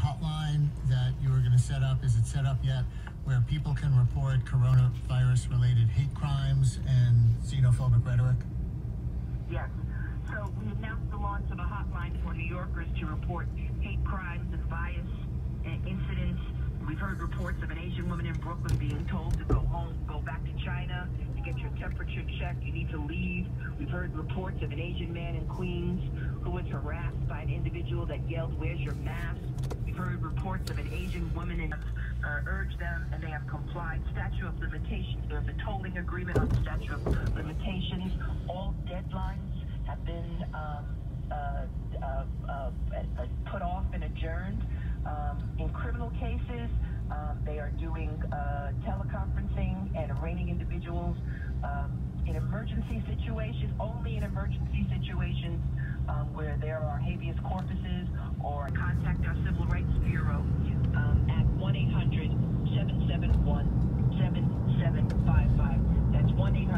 hotline that you were going to set up, is it set up yet, where people can report coronavirus-related hate crimes and xenophobic rhetoric? Yes. So we announced the launch of a hotline for New Yorkers to report hate crimes and bias incidents. We've heard reports of an Asian woman in Brooklyn being told to go home, go back to China, to get your temperature checked, you need to leave. We've heard reports of an Asian man in Queens who was harassed by an individual that yelled, "Where's your mask?" We've heard reports of an Asian woman and urged them, and they have complied. Statute of limitations. There's a tolling agreement on the statute of limitations. All deadlines have been put off and adjourned. In criminal cases, they are doing teleconferencing and arraigning individuals in emergency situations, only in emergency situations where there are habeas corpuses, or contact our Civil Rights Bureau at 1-800-771-7755. That's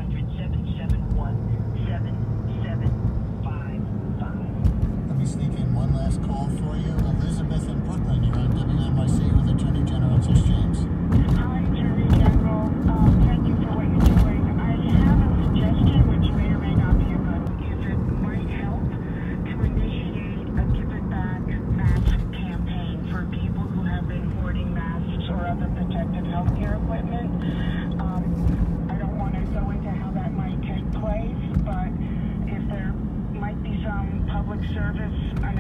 1-800-771-7755. Let me sneak in one last call for you. Elizabeth in Brooklyn, you're on WNYC with Attorney General Tish James. Hi, Attorney General. Thank you for what you're doing. I have a suggestion, which may or may not be a good one. If it might help to initiate a Give It Back mask campaign for people who have been hoarding masks or other protective healthcare equipment. I don't want to go into how that might take place, but if there might be some public service